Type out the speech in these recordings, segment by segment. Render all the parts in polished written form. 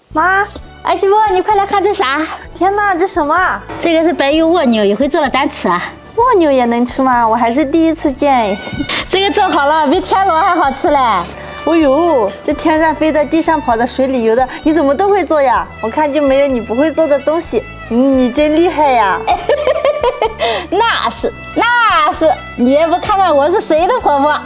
妈， 儿媳妇，你快来看这啥？ 天哪，这什么？ 这个是白玉蜗牛，一会做了咱吃啊。 蜗牛也能吃吗？我还是第一次见哎。 这个做好了比田螺还好吃嘞。 哦呦，这天上飞的、地上跑的、水里游的，你怎么都会做呀？我看就没有你不会做的东西。你真厉害呀！ 那是，你也不看看我是谁的婆婆。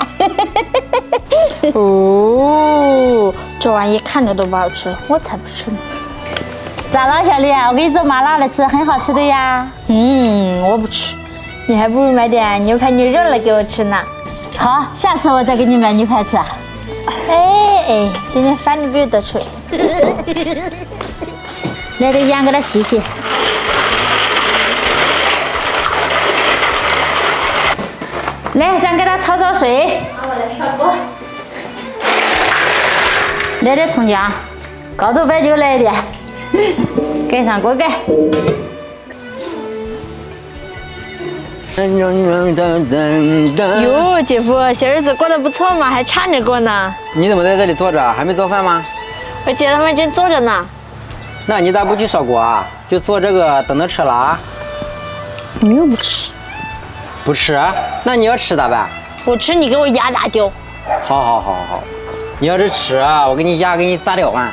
哦，这玩意看着都不好吃，我才不吃呢。 咋了，小丽？我给你做麻辣的吃，很好吃的呀。 我不吃，你还不如买点牛排牛肉来给我吃呢。 好，下次我再给你买牛排吃。 哎，今天饭你不有得吃。 来，这盐给它洗洗。来，咱给它焯焯水。 我来上锅。 来点葱姜，高头白酒来一点，盖上锅盖。 哟，姐夫，小日子过得不错嘛，还唱着歌呢。 你怎么在这里坐着？还没做饭吗？ 我姐他们正坐着呢。 那你咋不去烧锅啊？就做这个等着吃了啊？ 我又不吃。 不吃？那你要吃咋办？ 我吃，你给我鸭咋丢？ 好，你要是吃啊，我给你鸭给你炸掉啊！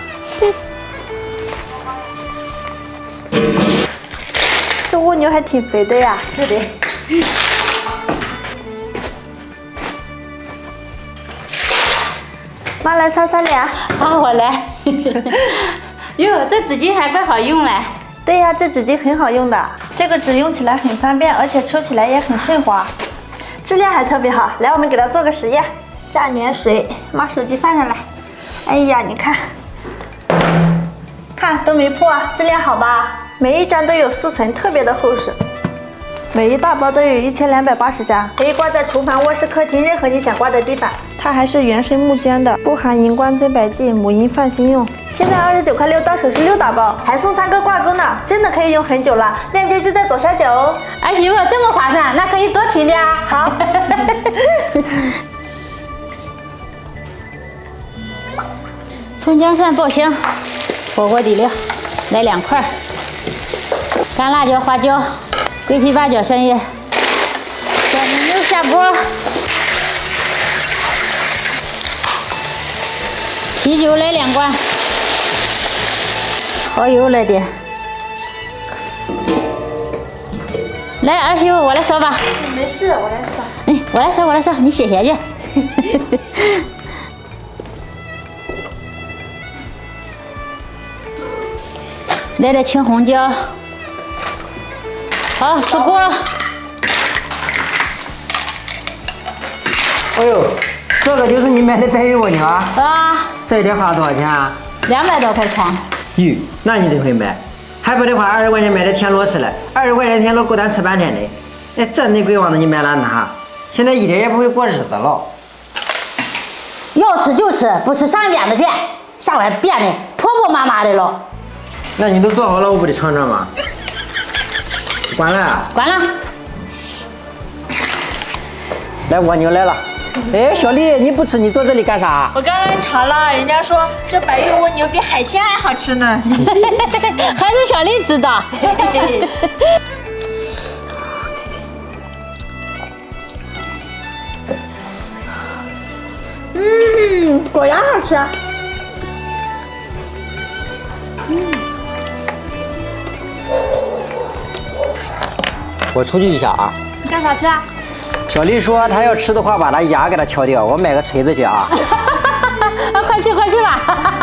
这蜗牛还挺肥的呀。 是的。 妈来擦擦脸。 好，我来。哟，这纸巾还怪好用嘞。 对呀，这纸巾很好用的，这个纸用起来很方便，而且抽起来也很顺滑，质量还特别好。来，我们给它做个实验，加点水，妈手机放上来。哎呀，你看，都没破，质量好吧？每一张都有4层，特别的厚实。每一大包都有1280张，可以挂在厨房、卧室、客厅任何你想挂的地方。它还是原生木浆的，不含荧光增白剂，母婴放心用。现在29.6块，到手是6大包，还送3个挂钩呢，真的可以用很久了。链接就在左下角哦。 儿媳妇这么划算，那可以多囤点。 好。 葱姜蒜爆香，火锅底料，来2块。干辣椒、花椒、桂皮、八角、香叶。小牛肉下锅。啤酒来2罐，蚝油来点。来，儿媳妇，我来烧吧。 没事，我来烧。 我来烧，你歇歇去。来点青红椒。好，出锅。 哎呦，这个就是你买的白玉蜗牛啊？ 啊。 这一点花多少钱啊 ？200多块钱。 哟，那你真会买，还不得花20块钱买的田螺吃了？20块钱田螺够咱吃半天的。哎，这那鬼王子你买了呢？现在一点也不会过日子了。 要吃就吃，不吃上一边子去。下回变得婆婆妈妈的了。 那你都做好了，我不得尝尝吗？关了。 关了。 来，蜗牛来了。哎，小丽，你不吃，你坐这里干啥？ 我刚才尝了，人家说这白玉蜗牛比海鲜还好吃呢。 还是小丽知道。 果然好吃。 我出去一下啊。 你干啥去啊？ 小丽说她要吃的话，把她牙给她敲掉。我买个锤子去啊。 快去吧。